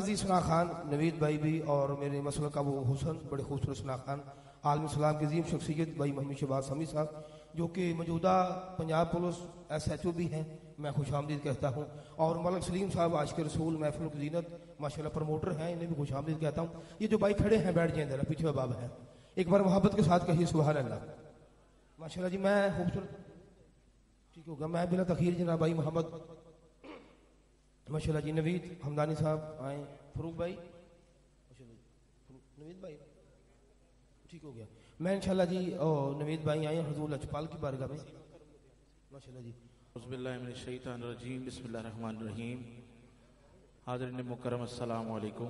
مرکزی ثنا خان نوید بھائی بھی اور میرے مسلک ابو حسن بڑے خوبصورت ثنا خان عالم اسلام کی عظیم شخصیت بھائی محمد شہباز سمی صاحب جو کہ موجودہ پنجاب پولیس SHO بھی ہیں، میں خوش آمدید کہتا ہوں، اور ملک سلیم صاحب عاشق رسول محفل کی زینت ماشاءاللہ پروموٹر ہیں، انہیں بھی خوش آمدید کہتا ہوں۔ یہ جو بھائی کھڑے ہیں بیٹھ جائیں ذرا، پیچھے باب ہیں، ایک بار محبت کے ساتھ کہیے سبحان اللہ۔ ماشاءاللہ جی میں خوبصورت ٹھیک ہوگا، میں بلا تاخیر جناب بھائی محمد ماشاءاللہ جی نوید حمدانی صاحب آئیں، فروخ بھائی نوید بھائی ٹھیک ہو گیا، میں انشاءاللہ جی نوید بھائی آئیں حضور لجپال کی بارگاہ میں ماشاءاللہ جی۔ اعوذ باللہ من الشیطان الرجیم، بسم اللہ الرحمن الرحیم۔ حاضرین مکرم السلام علیکم۔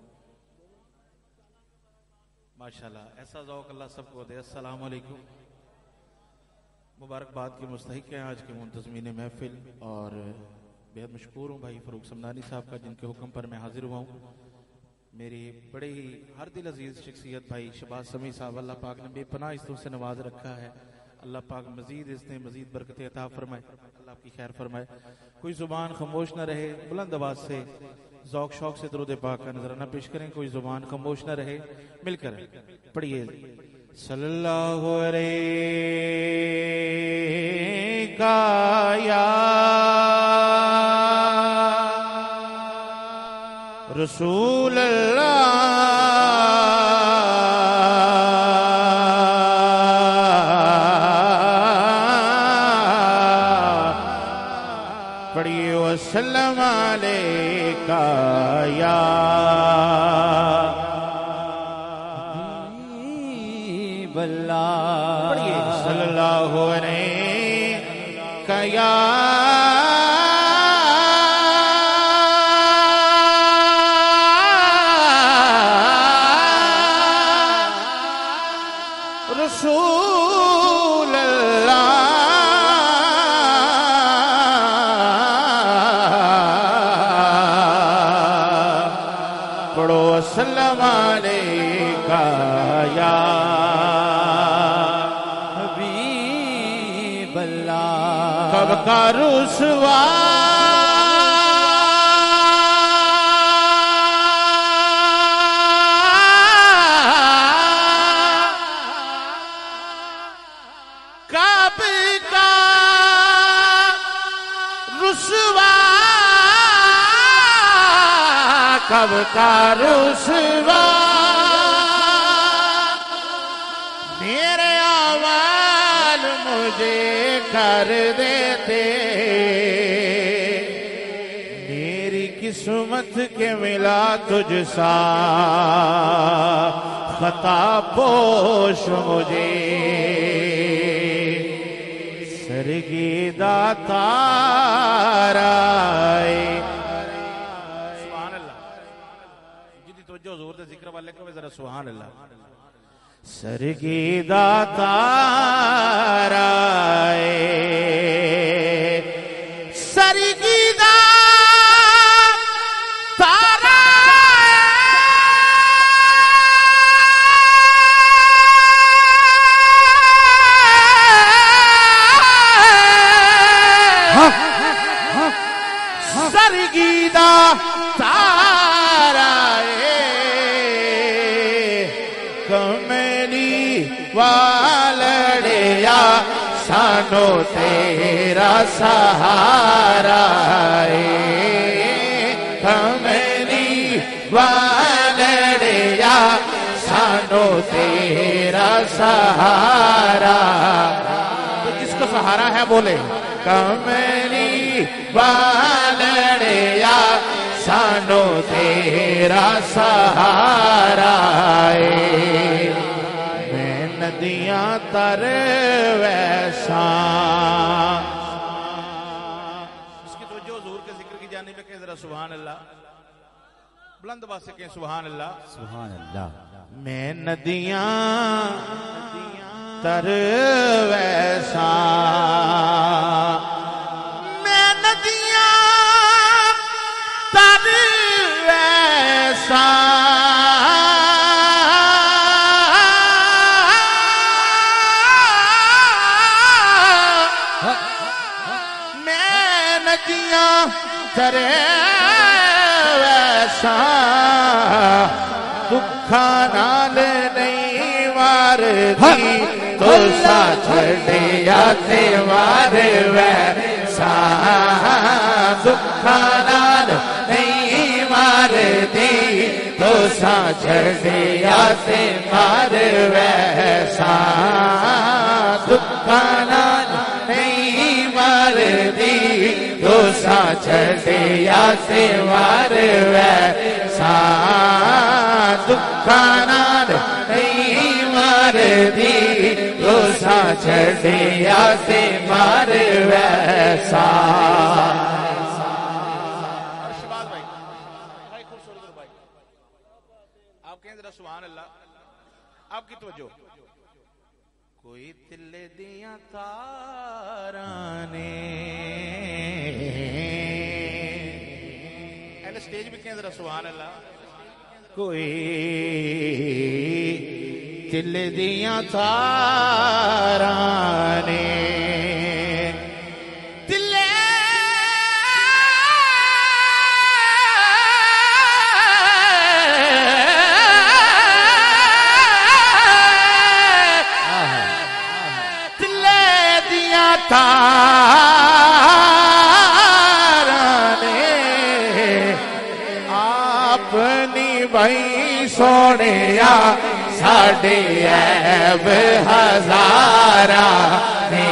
ماشاءاللہ ایسا ذوق اللہ سب کو دے۔ السلام علیکم۔ مبارکباد کے مستحق ہیں آج کے منتظمین محفل، اور بہت مشکور ہوں بھائی فروخ سمدانی صاحب کا، جن کے حکم پر میں حاضر ہوا ہوں۔ میری بڑے ہی ہر دل عزیز شخصیت بھائی شہباز سمی صاحب، اللہ پاک نے بے پناہ عزتوں سے نواز رکھا ہے، اللہ پاک مزید عزتیں مزید برکتیں عطا فرمائے، اللہ آپ کی خیر فرمائے۔ کوئی زبان خاموش نہ رہے، بلند آواز سے ذوق شوق سے درود پاک کا نظرانہ پیش کریں، کوئی زبان خاموش نہ رہے، مل کر پڑھیے صلی اللہ علیہ یا رسول اللہ، پڑھیے وسلم علیکہ یا حبیب اللہ، پڑھیے صلی اللہ علیکہ یا رسول اللہ، پڑھو السلام علیکہ یا حبیب اللہ۔ کب کا رسوا کب کا رسوا میرے اعمال مجھے کر دیتے، میری قسمت کے ملا تجھ سا خطا پوش مجھے، سرگیدہ تارائے جو زور دے ذکر والے کو ذرا سبحان اللہ۔ سرگیدہ تارائے سرگیدہ تارائے سرگیدہ تارائے کملی والڑیا سانو تیرا سہارا کملی والڑیا سانو تیرا سہارا، تو جس کو سہارا ہے بولے کملی والڑیا سانو تیرا سہارا، میں ندیاں تر ویسا۔ اس کی توجہ حضور کے ذکر کی جانب ہے کہ ذرا سبحان اللہ، بلند آواز سے کہیں سبحان اللہ سبحان اللہ۔ میں ندیاں تر ویسا، میں ندیاں تر ویسا، میں ندیاں تر ویسا، دکھاں نال نہیں ماردی تو سا چھڑیا تے مار ویسا دکھاں نال نہیں ماردی تو سا چھڑیا تے مار ویسا دکھاں نال نہیں ماردی تو سا چھڑیا تے مار ویسا دکھاں نال نہیں ماردی تو سا چھڑیا تے مار ویسا سبحان اللہ آپ کی توجہ کوئی تلے دیاں تاراں نے اہل سٹیج بھی کہیں ذرا سبحان اللہ کوئی تلے دیاں تاراں نے اپنی بھائی سونیا ساڑھے عیب ہزارہ نے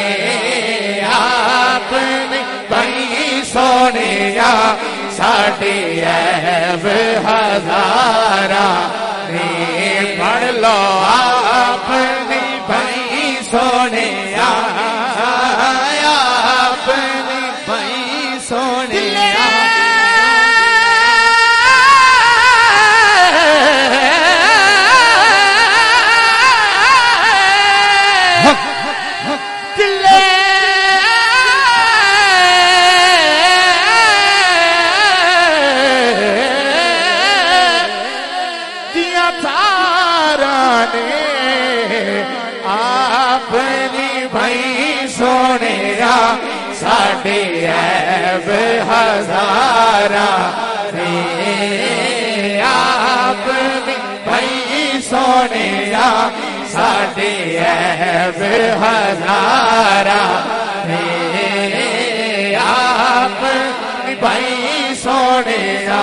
اپنی بھائی سونیا ساڑھے عیب ہزارہ نے پڑھ لو اپنی بھائی سونیا اپنی بھائی سونیا اپنی بھائی سونیا ساڑھے عیب ہزارہ نے اپنی بھائی سونیا ساڑھے عیب ہزارہ نے اپنی بھائی سونیا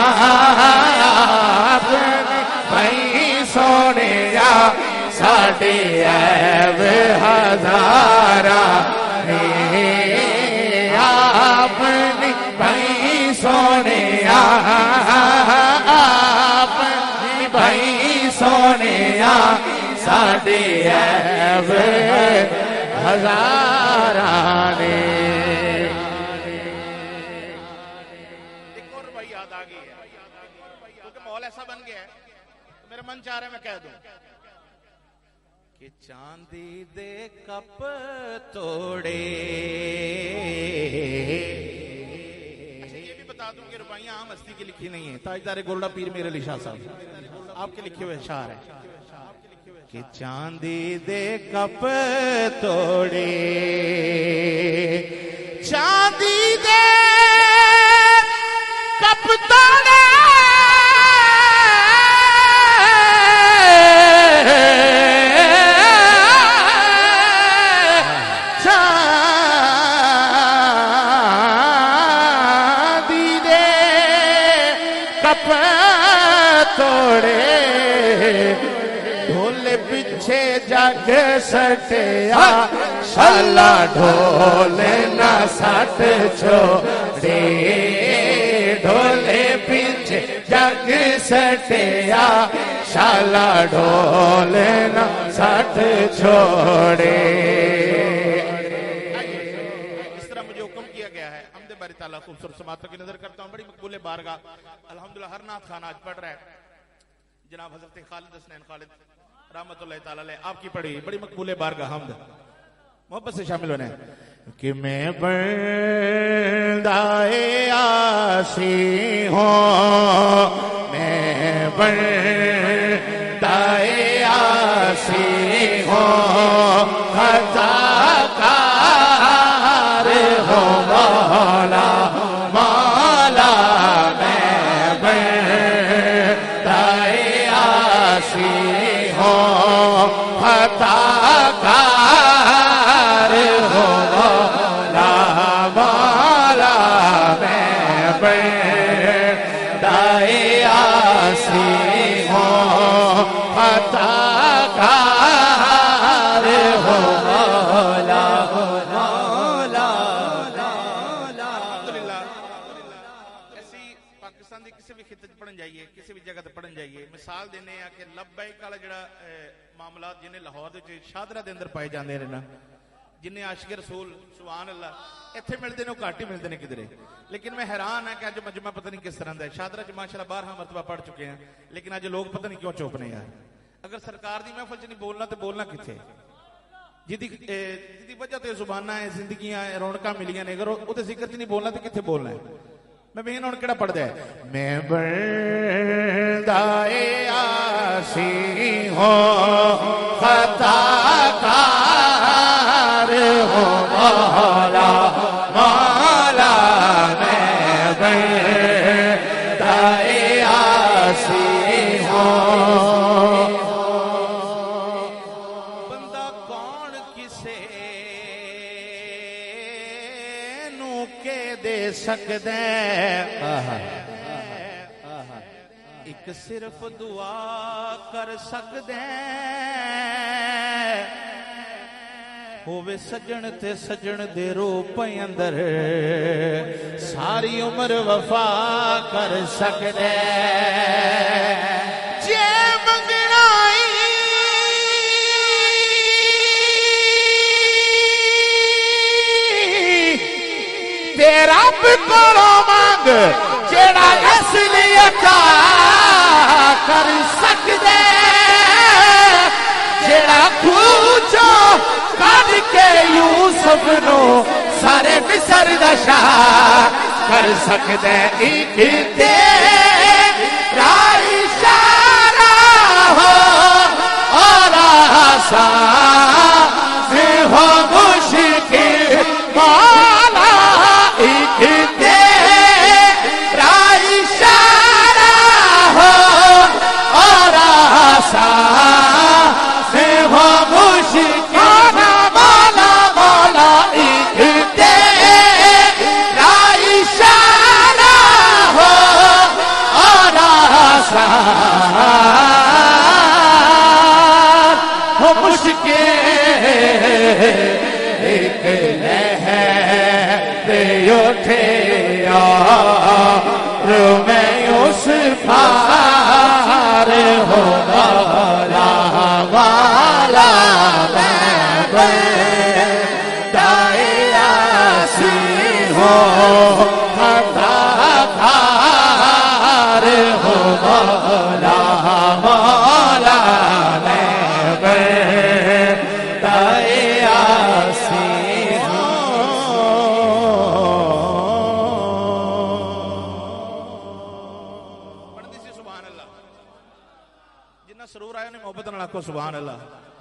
اپنی بھائی سونیا ساڑھے عیب ہزارہ نے اپنی بھائی سونیا اپنی بھائی سونیا ساڑھے عیب ہزارہ نے ایک اور بھائی یاد آ گئی ہے کیونکہ ماحول ایسا بن گیا ہے میرا من چاہ رہا ہے میں کہہ دوں کہ چاندی دے کپ توڑے یہ بھی بتا دوں کہ روپائیاں عام ہستی کی لکھی نہیں ہیں تاجدار گولڈا پیر میر علی شاہ صاحب آپ کے لکھے ہوئے اشعار ہیں کہ چاندی دے کپ توڑے چاندی دے کپ توڑے ڈھول پیچھے جگ سٹیا شالا ڈھول نہ سٹ چھوڑے ڈھول پیچھے جگ سٹیا شالا ڈھول نہ سٹ چھوڑے اس طرح مجھے حکم کیا گیا ہے حمد باری تعالیٰ خوبصورت سماعتوں کی نظر کرتا ہوں بڑی مقبول بارگاہ الحمدللہ ہر نعت خان آج پڑھ رہا ہے جناب حضرت خالد حسنین خالد رحمت اللہ تعالی علیہ آپ کی پڑھی بڑی مقبول بارگاہ حمد محبت سے شامل ہونے کہ میں بندائے آسی ہوں میں بندائے آسی ہوں خطا کار ہو مولا مولا میں بندائے دائے آسی ہو خطا کار ہو مولا مولا الحمدللہ ایسی پاکستان دی کسی بھی خطے پڑھن جائیے کسی بھی جگہ تے پڑھن جائیے مثال دینے ہیں کہ لبیک والا جڑا معاملات جنہیں لاہور دے شادرہ دے اندر پائے جاندے ہیں نا جنہیں عاشق رسول سبحان اللہ ایتھے ملتے ہیں وہ گھاٹ ہی ملتے ہیں کدھرے لیکن میں حیران ہے کہ آج مجمع پتہ نہیں کس طرح دا ہے شادرہ جو ماشاءاللہ 12 مرتبہ پڑھ چکے ہیں لیکن آج لوگ پتہ نہیں کیوں چوپ نہیں آئے اگر سرکار دی محفل چ نہیں بولنا تو بولنا کتنے جدی وجہ تے زباناں ہیں زندگیاں رونقاں ملیاں نے اگر وہ ذکر چ نہیں بولنا تو کتنے بولنا ہے میں بہن ہوں کہڑا پڑھ دیا ہے میں بردائے آسی ہوں خطا کار ہوں مولا مولا میں بردائے آسی ہوں بندہ کون کسے نو کے دے سکدے ایک صرف دعا کر سکدے ہووے سجن تے سجن دے روپ اندر ساری عمر وفا کر سکدے جے منگنائی تے رب کولوں مانگ جیڑا اصلی عطا کر سکدے جیڑا پوچھو کڈ کے یوسف نو سارے مصر دا شاہ کر سکدے ایک تیرا اشارہ ہو اور آسان ہو مشکل مولا ایک تیرا اشارہ ہو اور آسان ہو مشکل مولا مولا ایک تیرا اشارہ ہو اور آسان ہو مشکل ایک لہر اٹھے اور میں اس پار ہو مولا والا میں بردائے آسی ہوں خطا کار ہو مولا مولا میں بردائے آسی سرور آیا نے محبت نال آکھو سبحان اللہ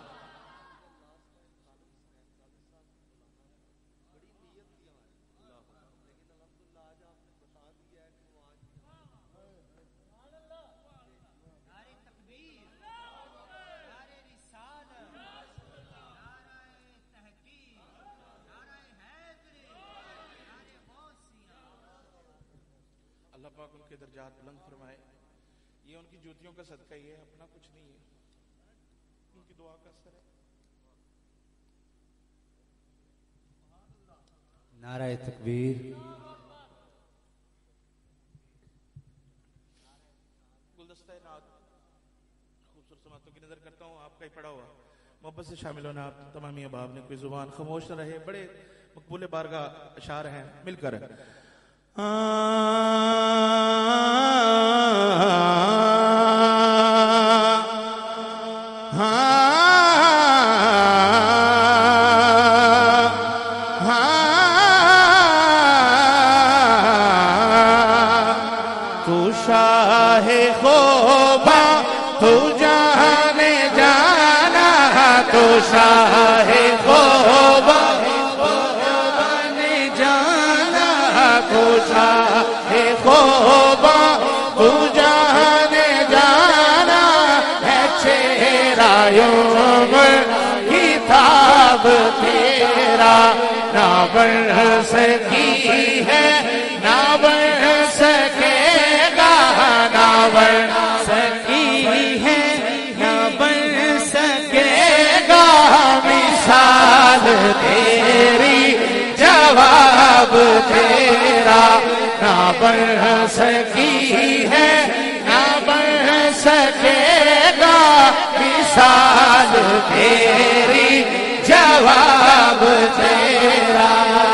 اللہ پاک ان کے درجات بلند فرمائے یہ ان کی جوتیوں کا صدقہ ہی ہے اپنا کچھ نہیں ہے ان کی دعا کا اثر ہے نعرہ تکبیر گلدستہ نعت خوبصورت سماعتوں کی نظر کرتا ہوں آپ کا ہی پڑھا ہوا محبت سے شامل ہونا آپ تمامی احباب نے کوئی زبان خاموش نہ رہے بڑے مقبول بارگاہ اشعار ہیں مل کر تو شاہ خوبا تو جانے جانا تو شاہ خوبا تو شاہ خوبا تو جانے جانا ہے چہرہ یوم کتاب تیرا نہ بڑھ سکی ہے نہ بڑھ سکے گا تیرا نہ بن سکی ہے نہ بن سکے گا مثال تیری جواب تیرا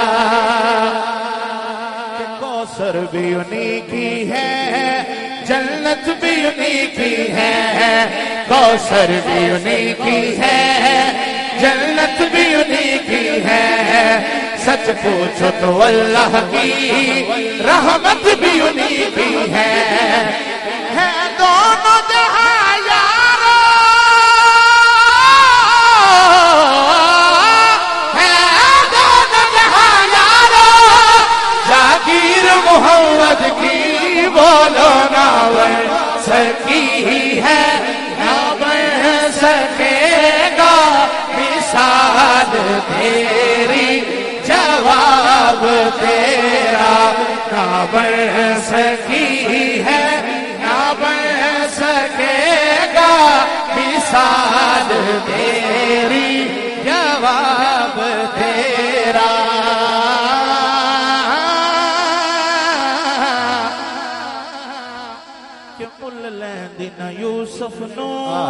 کہ کوثر بھی انہی کی ہے جنت بھی انہی کی ہے کوثر بھی انہی کی ہے جنت بھی انہی کی ہے سچ پوچھو تو اللہ کی رحمت بھی انہی کی ہے دونوں جہاں یارو ہے دونوں جہاں یارو جاگیر محمد کی بولو نہ بن سکی ہے نہ بن سکے گا مثال تیری جواب تیرا نہ بن سکی ہے نہ بن سکے گا مثال تیری جواب تیرا کہ مل لیندن یوسف نو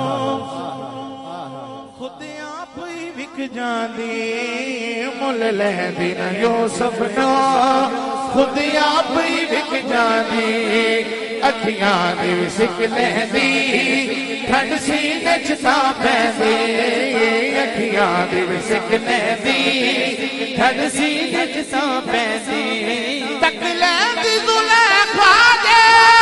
خود آپ ہی وک جاندی مل لیندن یوسف نو خود آپ ہی وک جاندی اکھیاں دی سک لیندی ٹھنڈ سینے چ تاں پیندی اکھیاں دی سک لیندی ٹھنڈ سینے چ تاں پیندی تک لیندی زلیخا دے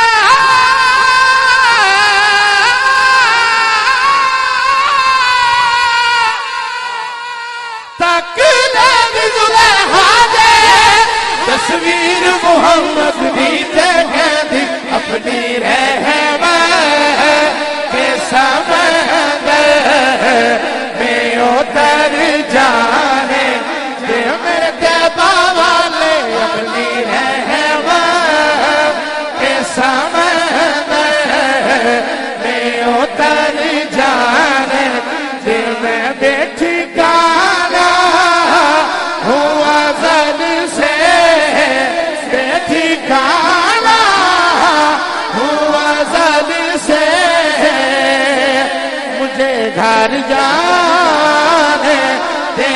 تصویر محمد دی تے کہندی اپنی رحمت کے سمندر میں اتر جانے دے میرے تیبہ والے اپنی رحمت کے سمندر میں اتر جانے دے میں بیٹھی گانا ہوا زد سے ٹھکانا ہوا زد سے مجھے گھر جانے دے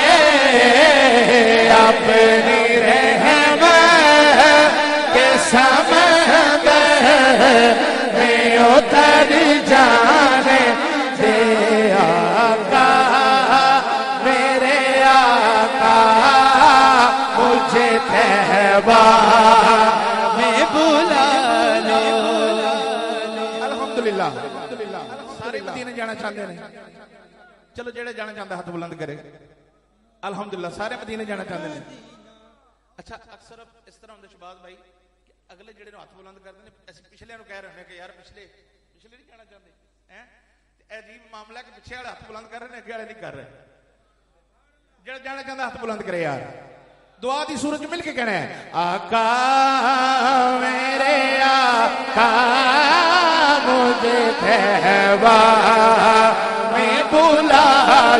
اپنی رحمت کے سمندر میں اتر جانے دے آقا میرے آقا مجھے تہبہ میں بلا لو الحمدللہ سارے مدینے جانا چاہتے ہیں چلو جڑے جانا چاہتا ہاتھ بلند کرے الحمدللہ سارے مدینے جانا چاہتے ہیں اچھا اکثر اس طرح ہوندے شہباز بھائی کہ اگلے جڑے نو ہاتھ بلند کرتے ہیں ایسے پچھلے نو کہہ رہے ہیں کہ یار پچھلے نہیں جانا چاہتے ہیں عجیب معاملہ کہ پیچھے والے ہاتھ بلند کر رہے ہیں اگے والے نہیں کر رہے جڑا جانا چاہتا ہاتھ بلند کرے یار دعا دی صورت مل کے کہنا ہے آقا میرے آقا مجھے تہبہ میں بلا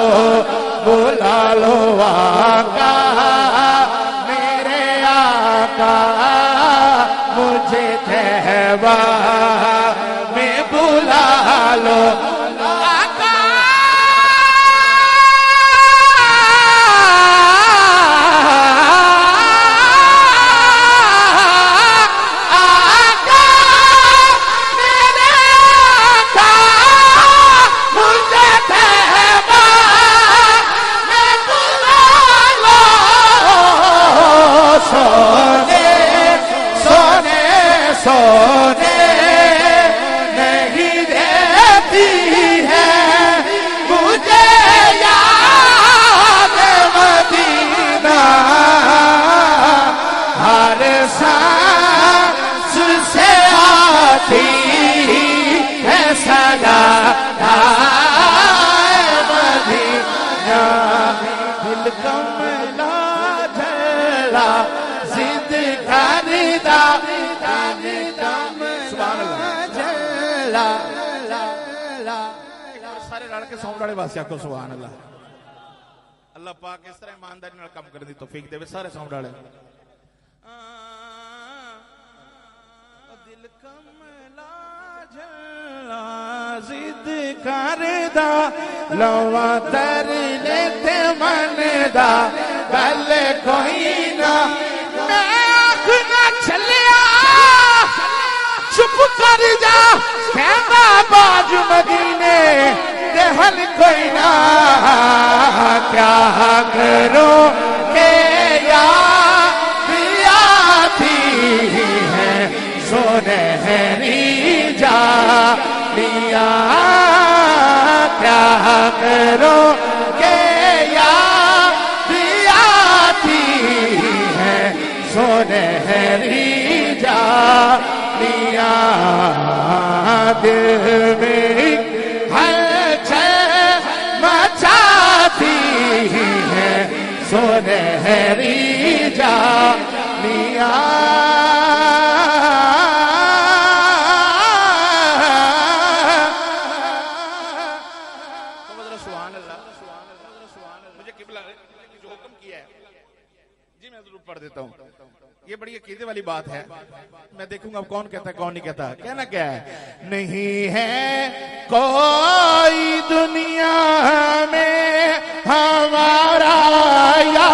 لو آقا میرے آقا مجھے تہبہ میں بلا لو سونے نہیں دیتی ہے مجھے یاد مدینہ ہر سانس سے آتی ہے صدا مدینہ دل کملا جھلا زد کردا سارے رل کے ساؤنڈ والے واسطے آکھو سبحان اللہ اللہ پاک اس طرح ایمانداری نال کام کرنے دی توفیق دے سارے ساؤنڈ والے دل کملا جلا ضد کردا لوا تر لیتے من دا گل کوئی نہ میں آنکھ نہ چلیا چپ کر جا کہنا باج مدینے دے حل کوئی نہ کیا کرو کہ یاد آتی ہے سنہری جالیاں کیا کرو کہ یاد آتی ہے سنہری جالیاں دل میں ہلچل مچاتی ہے سنہری جالیاں پڑھ دیتا ہوں. یہ بڑی عقیدے والی بات ہے. میں دیکھوں گا کون کہتا ہے کون نہیں کہتا. کہنا کیا ہے؟ نہیں ہے کوئی دنیا میں ہمارا یا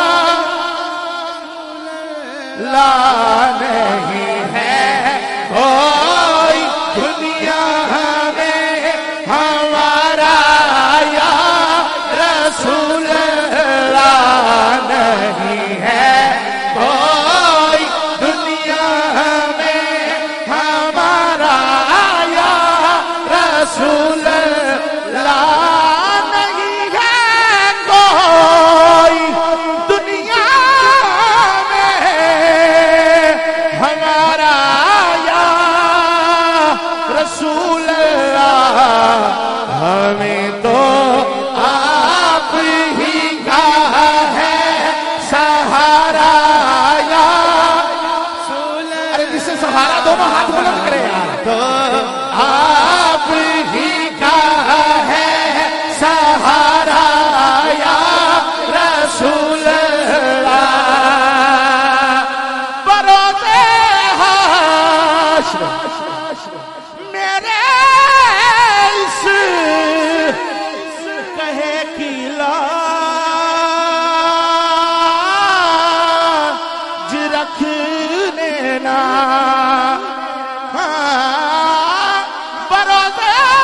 لا نہیں ہے کوئی دنیا میں ہمارا یا رسول اللہ نہیں ہے کوئی دنیا میں ہمارا یا رسول اللہ نہیں ہے کوئی دنیا میں ہمارا یا رسول اللہ ہمیں تو آپ ہی کا ہے سہارا یا رسول اللہ. ارے جس سے سہارا دونوں ہاتھ بلند کرے یار. تو آپ ہی کا ہے سہارا یا رسول اللہ. بروز حشر میرے اس کہے کی لاج رکھنے نا بروز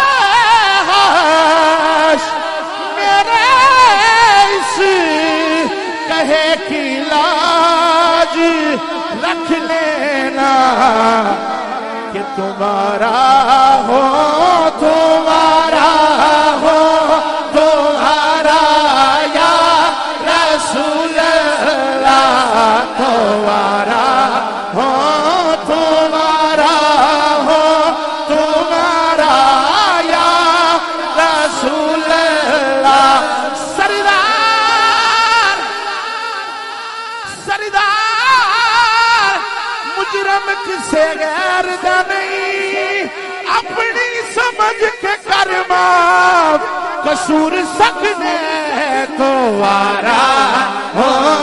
حشر میرے اس کہے کی لاج رکھ لینا کہ تمہارا ہو تمہارا ہو تمہارا یا رسول اللہ تمہارا ہو تمہارا ہو تمہارا یا رسول اللہ. سردار سردار مجرم کسے غیر دا نہیں اپنی سمجھ کے کر معاف قصور سکنے تو وارا ہو